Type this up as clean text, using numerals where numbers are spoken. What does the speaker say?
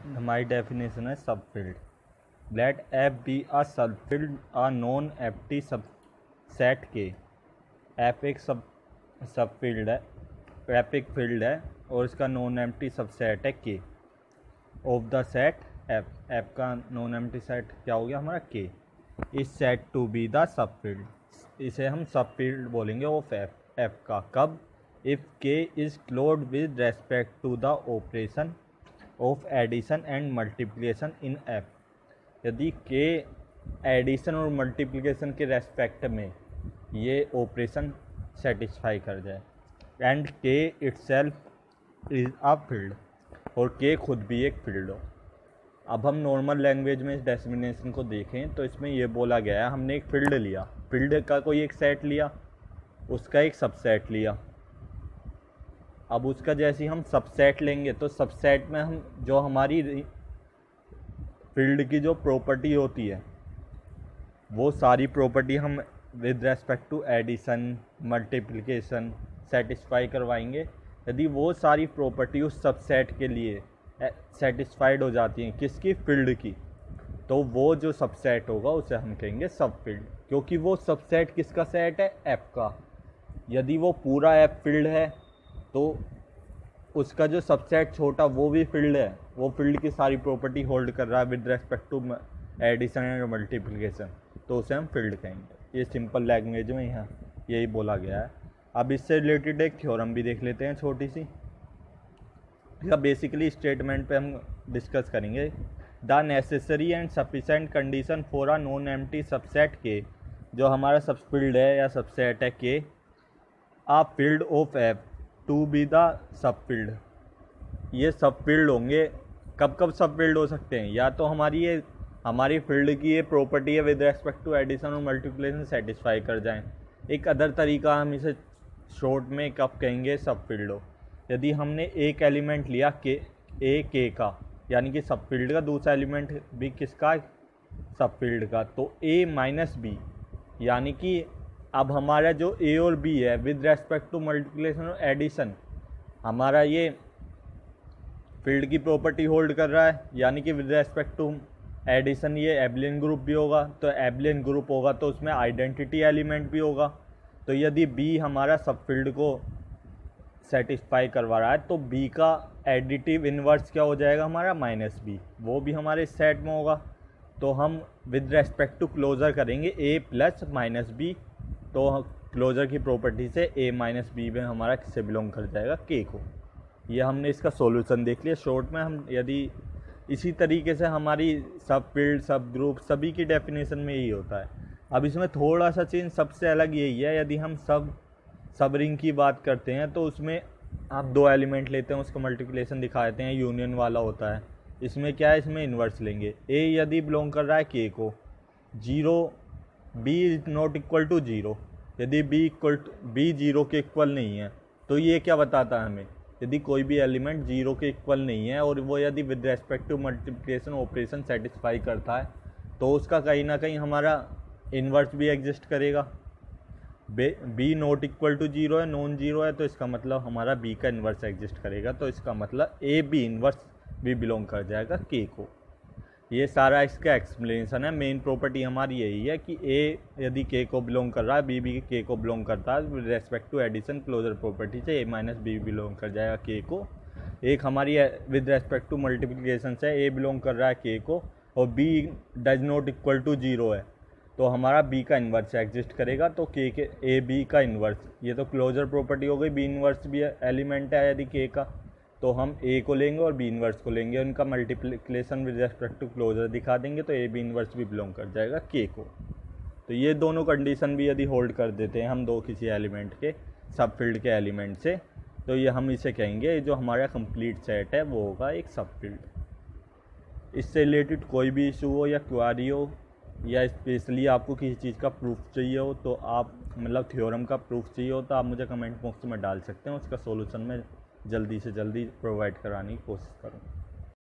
My definition is subfield. Let F be a subfield, a non-empty subset K. F एक subfield है, F एक field है और इसका नॉन एम्प्टी सबसेट है K of the set F. F का non empty set क्या हो गया हमारा K. इस set to be the subfield. इसे हम सबफील्ड बोलेंगे ऑफ F का. कब? If K is closed with respect to the operation of addition and multiplication in F. यदि K एडिशन और मल्टीप्लिकेशन के रेस्पेक्ट में ये ऑपरेशन सेटिस्फाई कर जाए and K itself is a field और K खुद भी एक फील्ड हो. अब हम नॉर्मल लैंग्वेज में इस डेफिनेशन को देखें तो इसमें ये बोला गया है, हमने एक फील्ड लिया, फील्ड का कोई एक सेट लिया, उसका एक सबसेट लिया. अब उसका जैसे हम सबसेट लेंगे तो सबसेट में हम जो हमारी फील्ड की जो प्रॉपर्टी होती है वो सारी प्रॉपर्टी हम with respect to addition multiplication satisfy करवाएंगे. यदि वो सारी प्रॉपर्टी उस सबसेट के लिए सेटिस्फाइड हो जाती हैं, किसकी? फील्ड की, तो वो जो सबसेट होगा उसे हम कहेंगे सबफील्ड, क्योंकि वो सबसेट किसका सेट है? F का. यदि वो पूरा F फील्ड है तो उसका जो सबसेट छोटा वो भी फील्ड है, वो फील्ड की सारी प्रॉपर्टी होल्ड कर रहा है with respect to addition and multiplication, तो उसे हम फील्ड कहेंगे. ये सिंपल लैंग्वेज में यहाँ यही बोला गया है. अब इससे रिलेटेड एक थ्योरम भी देख लेते हैं छोटी सी. या बेसिकली स्टेटमेंट पे हम डिस्कस करेंगे. The necessary and sufficient condition for a non empty subset के, जो हमारा सबफील्ड है या सबसेट है के, a field of F to be the subfield. ये सबफील्ड होंगे. कब कब सबफील्ड हो सकते हैं? या तो हमारी फील्ड की ये प्रॉपर्टी है विद रेस्पेक्ट टू एडिशन और मल्टीप्लिकेशन सेटिस्फाई कर जाएं. एक अदर तरीका हम इसे शॉर्ट में कब कहेंगे? सबफील्ड हो. यदि हमने एक एलिमेंट लिया के का, यानी कि सबफील्ड का, दूसरा एलिमेंट भी किसका? सबफील्ड का, तो A माइनस बी, यानी कि अब हमारा जो A और B है विद रेस्पेक्ट टू मल्टीप्लिकेशन और एडिशन, हमारा ये फील्ड की प्रॉपर्टी होल्ड कर रहा है, यानी कि विद रेस्पेक्ट टू एडिशन ये एबलियन ग्रुप भी होगा. तो एबलियन ग्रुप होगा तो उसमें आइडेंटिटी एलिमेंट भी होगा. तो यदि B हमारा सबफील्ड को सेटिस्फाई करवा रहा है तो B का एडिटिव इन्वर्स क्या हो जाएगा हमारा? Minus B. वो भी हमारे सेट में होगा. तो हम विद रेस्पेक्ट टू क्लोजर करेंगे A प्लस माइनस बी. तो क्लोजर की प्रॉपर्टी से A माइनस बी में हमारा किससे बिलोंग कर जाएगा? K को. ये हमने इसका सॉल्यूशन देख लिया शॉर्ट में. हम यदि इसी तरीके से हमारी सब फील्ड सब ग्रुप सभी की डेफिनेशन में यही होता है. अब इसमें थोड़ा सा चेंज सबसे अलग यही है, यदि हम सब रिंग की बात करते हैं तो उसमें आप दो एलिमेंट लेते हैं, उसका मल्टीप्लिकेशन दिखा देते हैं, यूनियन वाला होता है. इसमें क्या है? इसमें इन्वर्स लेंगे. A यदि बिलोंग कर रहा है K को, B is not equal to 0. यदि B 0 के इक्वल नहीं है तो ये क्या बताता है हमें? यदि कोई भी एलिमेंट 0 के इक्वल नहीं है और वो यदि with respect to multiplication operation satisfy करता है तो उसका कहीं ना कहीं हमारा इन्वर्स भी एग्जिस्ट करेगा. B नॉट इक्वल टू 0 है, नॉन 0 है, तो इसका मतलब हमारा B का इन्वर्स एग्जिस्ट करेगा. तो इसका मतलब A B इन्वर्स भी बिलोंग कर जाएगा K को. ये सारा इसका एक्सप्लेनेशन है. मेन प्रॉपर्टी हमारी यही है कि A यदि K को बिलोंग कर रहा है, B भी K को बिलोंग करता है, with respect to addition closure property से A माइनस बी बिलोंग कर जाएगा K को. एक हमारी विद रेस्पेक्ट टू मल्टीप्लिकेशन से A बिलोंग कर रहा है K को और B does not equal to 0 है, तो हमारा B का इन्वर्स एग्जिस्ट करेगा. तो K के A B का इन्वर्स, ये तो क्लोजर प्रॉपर्टी हो गई. B इन्वर्स भी एलिमेंट है यदि K का, तो हम A को लेंगे और B इन्वर्स को लेंगे, उनका multiplication with respect to closure दिखा देंगे, तो A B इन्वर्स भी बिलोंग कर जाएगा K को. तो ये दोनों कंडीशन भी यदि होल्ड कर देते हैं हम दो किसी एलिमेंट के सबफील्ड के एलिमेंट से, तो ये हम इसे कहेंगे जो हमारा कंप्लीट सेट है वो होगा एक सबफील्ड. इससे रिलेटेड कोई भी इशू हो या क्वारी हो या स्पेशली आपको किसी चीज़ का प्रूफ चाहिए हो, तो आप मतलब थ्योरम का प्रूफ चाहिए हो तो आप मुझे कमेंट बॉक्स में डाल सकते हैं. उसका सॉल्यूशन मैं जल्दी से जल्दी प्रोवाइड कराने की कोशिश करूँ.